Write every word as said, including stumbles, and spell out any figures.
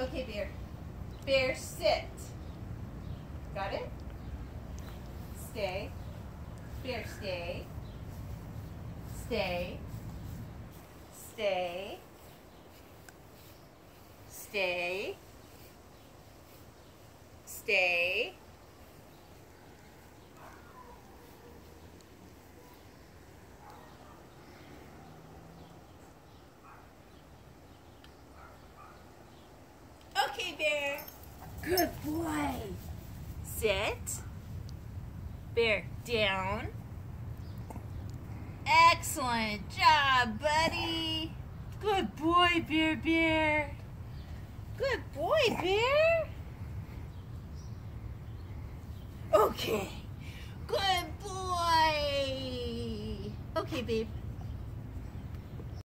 Okay, Bear. Bear, sit. Got it? Stay. Bear, stay. Stay. Stay. Stay. Stay. Okay, Bear. Good boy. Sit. Bear, down. Excellent job, buddy. Good boy, Bear Bear. Good boy, Bear. Okay. Good boy. Okay, babe.